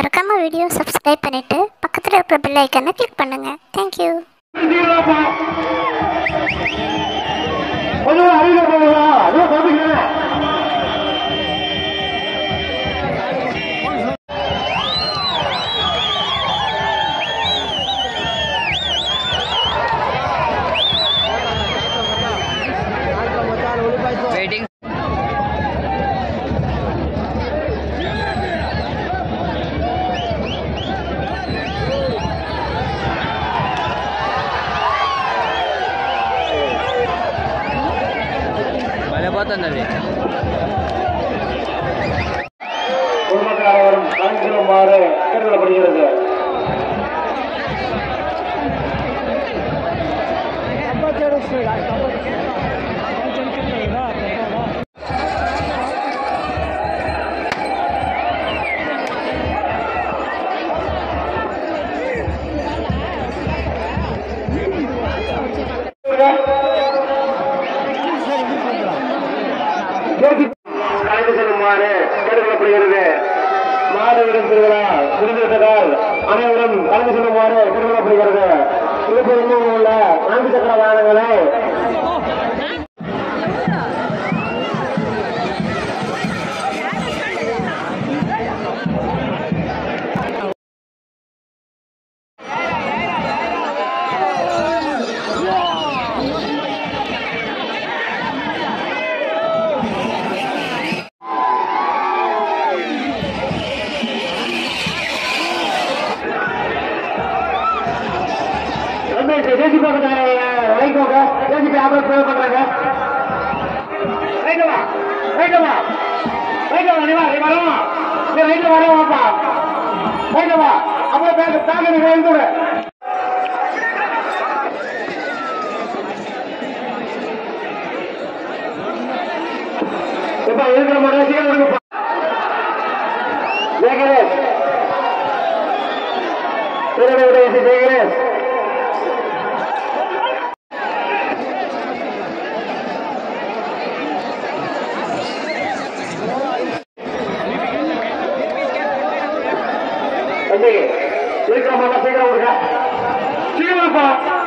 மறக்காம video subscribe பண்ணிட்டு பக்கத்துல இருக்கிற பெல் ஐகானை கிளிக் பண்ணுங்க. Thank you. Waiting. Bale பார்த்தனே பொதுமக்கள் கலந்துமாறு கேட்டுக்கொள்ளப்படுகிறது. கலந்து செல்லுமாறு கேட்டுக்கொள்ளப்படுகிறது. மாதவிடம் திருவிழா முடிந்துவிட்டதால் அனைவரும் கலந்து செல்லுமாறு கேட்டுக்கொள்ளப்படுகிறது. திருப்பூரில் உள்ள 4 சக்கர வாகனங்களை தேசி பக்கத்தான வைக்கோங்க தேசி ஆபத்து பிரயோகம் பண்றாங்க. ரைட்டவா ரைட்டவா ரைட்டவா நீ வரவா நீ ரைட்ல வரவாப்பா ரைட்டவா அப்புறம் பேச தாங்க நீ எழுந்துட இப்ப இருக்கிற மாதிரி சீக்கிரம் ஜெயகரேஷ் ஜெயகரேஷ் சீக்கிரமா சீக்கிரம் கொடுங்க சீக்கிரம்ப்பா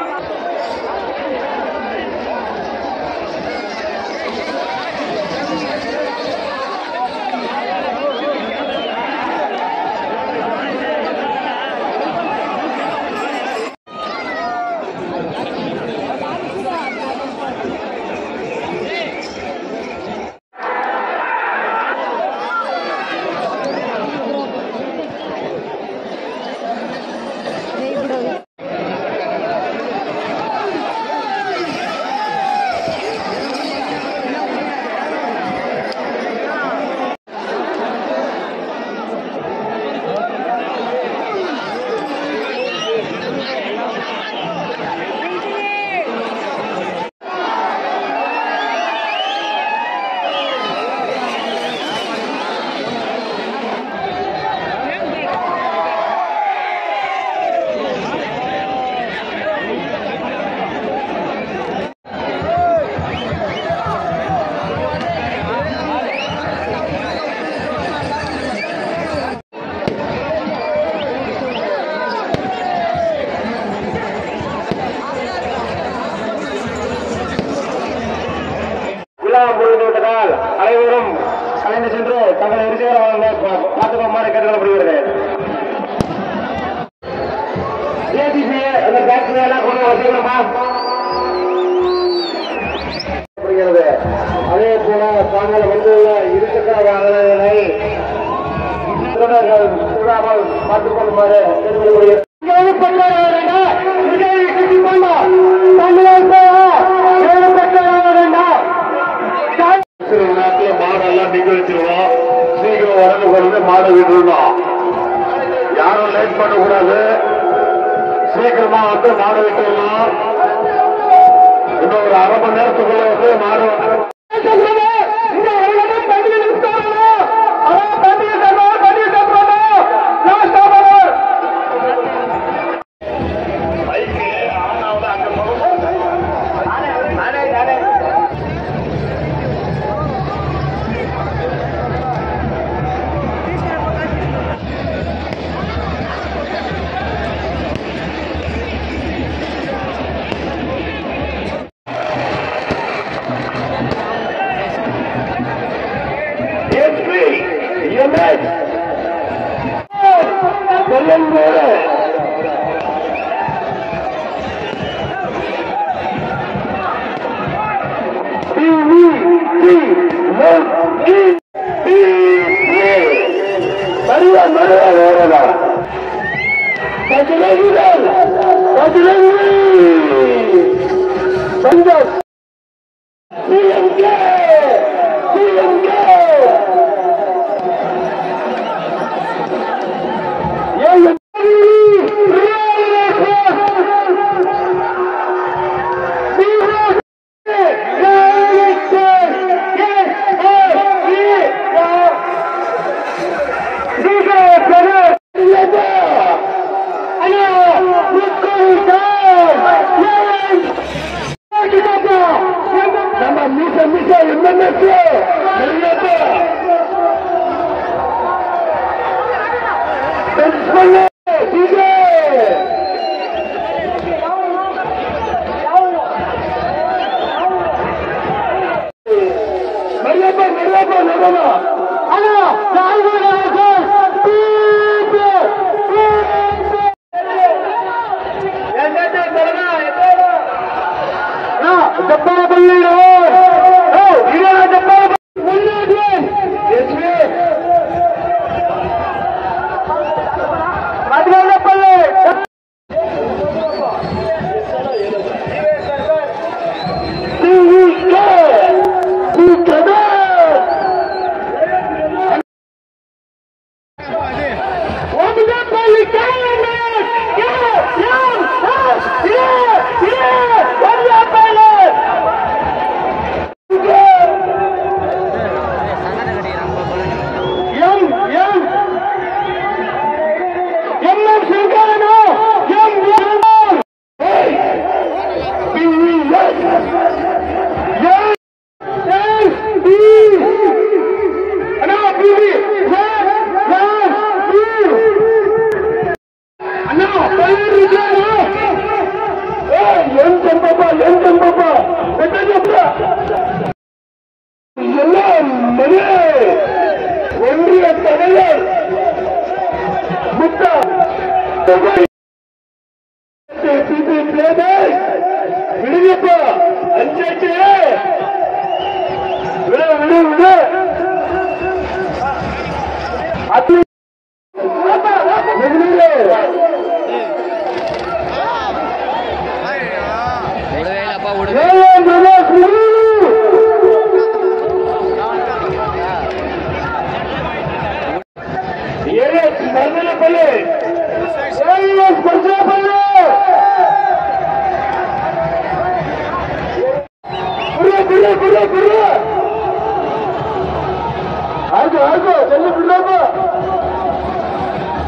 முடிந்துவிட்டதால் அனைவரும் கலைந்து சென்று தங்கள் இருசேர பார்த்துக்கோமாறு கேட்டுக்கொள்ளப்படுகிறது. அதே போல தாங்கள் வந்துள்ள இருசக்கர வாகனங்களை திருடாமல் பார்த்துக் கொள்ளுமாறு கேட்டுக்கொள்ளப்படுகிறது. மாடெல்லாம் நீங்க வச்சிருவோம். சீக்கிரம் உடம்பு குறைந்து மாடு விட்டுருந்தோம். யாரும் லேட் பண்ணக்கூடாது. சீக்கிரமா வந்து மாடு விட்டுருந்தோம். இன்னும் ஒரு 1/2 மணி நேரத்துக்குள்ள வந்து மாடு ರಮೇಶ್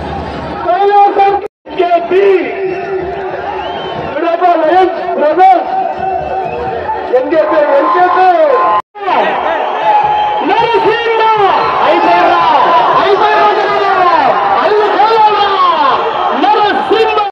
brothers.